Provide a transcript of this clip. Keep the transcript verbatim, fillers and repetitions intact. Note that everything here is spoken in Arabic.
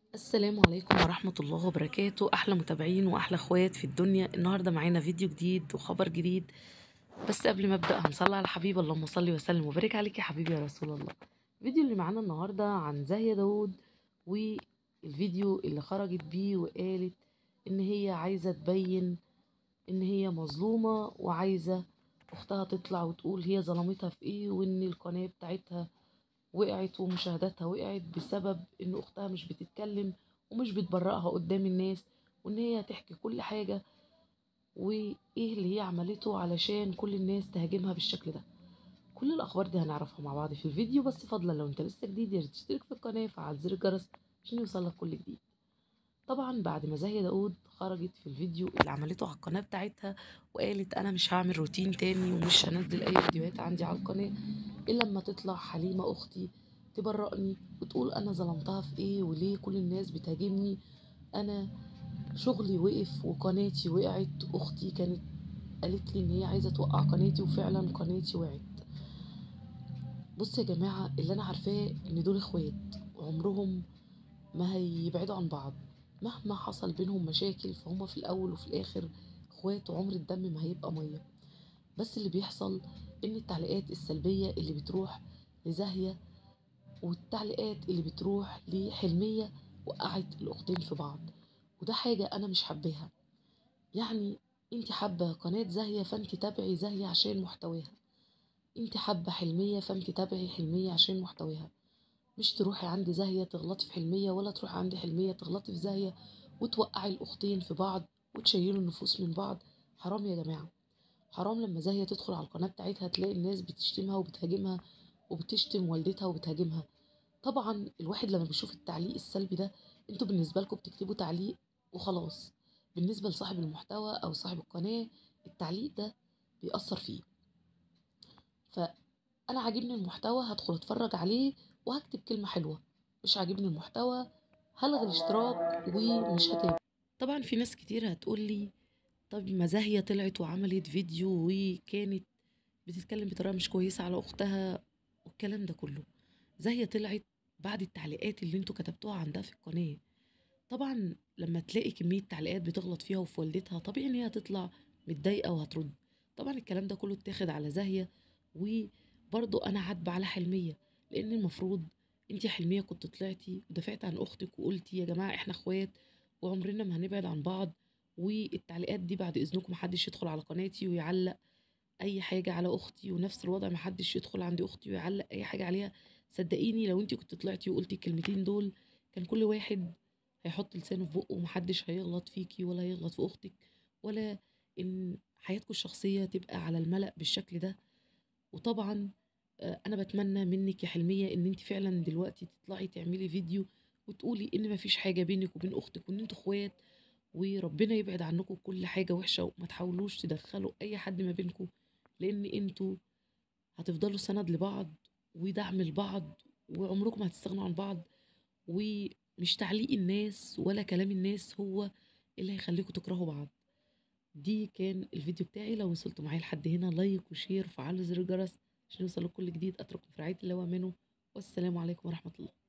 السلام عليكم ورحمة الله وبركاته. أحلى متابعين وأحلى أخوات في الدنيا. النهاردة معانا فيديو جديد وخبر جديد. بس قبل ما أبدأ هنصلي على الحبيب، اللهم صل وسلم وبارك عليك يا حبيبي يا رسول الله. الفيديو اللي معانا النهاردة عن زاهية داود، والفيديو اللي خرجت بيه وقالت إن هي عايزة تبين إن هي مظلومة، وعايزة أختها تطلع وتقول هي ظلمتها في إيه، وإن القناة بتاعتها وقعت ومشاهداتها وقعت بسبب ان اختها مش بتتكلم ومش بتبرئها قدام الناس، وان هي تحكي كل حاجة وايه اللي هي عملته علشان كل الناس تهاجمها بالشكل ده. كل الاخبار دي هنعرفها مع بعض في الفيديو، بس فضلا لو انت لسه جديد يا ريت تشترك في القناة وفعل زر الجرس عشان يوصلك كل جديد. طبعا بعد ما زاهية داود خرجت في الفيديو اللي عملته على القناة بتاعتها وقالت انا مش هعمل روتين تاني ومش هنزل اي فيديوهات عندي على القناة الا لما تطلع حليمة اختي تبرئني وتقول انا ظلمتها في ايه وليه كل الناس بتهاجمني. انا شغلي وقف وقناتي وقعت، اختي كانت قالت لي ان هي عايزة توقع قناتي وفعلا قناتي وقعت. بص يا جماعة، اللي انا عارفاه ان دول اخوات وعمرهم ما هيبعدوا عن بعض. مهما حصل بينهم مشاكل فهم في الأول وفي الآخر اخوات، وعمر الدم ما هيبقى مية. بس اللي بيحصل إن التعليقات السلبية اللي بتروح لزاهية والتعليقات اللي بتروح لحلمية وقعت الأختين في بعض، وده حاجة أنا مش حباها. يعني انت حابة قناة زاهية فانت تابعي زاهية عشان محتواها، انت حابة حلمية فانت تابعي حلمية عشان محتواها، مش تروحي عند زاهية تغلطي في حلمية ولا تروحي عند حلمية تغلطي في زاهية وتوقعي الأختين في بعض وتشيلوا النفوس من بعض. حرام يا جماعة، حرام لما زاهية تدخل على القناة بتاعتها تلاقي الناس بتشتمها وبتهاجمها وبتشتم والدتها وبتهاجمها. طبعا الواحد لما بيشوف التعليق السلبي ده، انتوا بالنسبة لكم بتكتبوا تعليق وخلاص، بالنسبة لصاحب المحتوى أو صاحب القناة التعليق ده بيأثر فيه. فأنا عاجبني المحتوى هدخل أتفرج عليه وهكتب كلمة حلوة، مش عاجبني المحتوى هلغي الاشتراك ومش هتابع. طبعا في ناس كتير هتقولي طب ما زاهية طلعت وعملت فيديو وكانت بتتكلم بطريقة مش كويسة على أختها والكلام ده كله. زاهية طلعت بعد التعليقات اللي انتوا كتبتوها عندها في القناة. طبعا لما تلاقي كمية تعليقات بتغلط فيها وفي والدتها طبيعي ان هي هتطلع متضايقة وهترد. طبعا الكلام ده كله اتاخد على زاهية، وبرضه انا عاتبة على حلمية، لان المفروض انت يا حلمية كنت طلعتي ودافعتي عن اختك وقلتي يا جماعة احنا اخوات وعمرنا ما هنبعد عن بعض، والتعليقات دي بعد اذنكم محدش يدخل على قناتي ويعلق اي حاجة على اختي، ونفس الوضع محدش يدخل عند اختي ويعلق اي حاجة عليها. صدقيني لو انت كنت طلعتي وقلتي الكلمتين دول كان كل واحد هيحط لسانه في بقه ومحدش هيغلط فيكي ولا هيغلط في اختك، ولا ان حياتكم الشخصية تبقى على الملأ بالشكل ده. وطبعا آه، انا بتمنى منك يا حلمية ان انت فعلا دلوقتي تطلعي تعملي فيديو وتقولي ان مفيش حاجة بينك وبين اختك وان انتوا اخوات، وربنا يبعد عنكم كل حاجة وحشة، وما تحاولوش تدخلوا اي حد ما بينكم، لان انتوا هتفضلوا سند لبعض ودعم لبعض وعمركم ما هتستغنوا عن بعض. ومش تعليق الناس ولا كلام الناس هو اللي هيخليكم تكرهوا بعض. دي كان الفيديو بتاعي، لو وصلتوا معايا لحد هنا لايك وشير وفعلوا زر الجرس عشان يوصلوا كل جديد. اترككم في رعاية الله وامنه، والسلام عليكم ورحمة الله.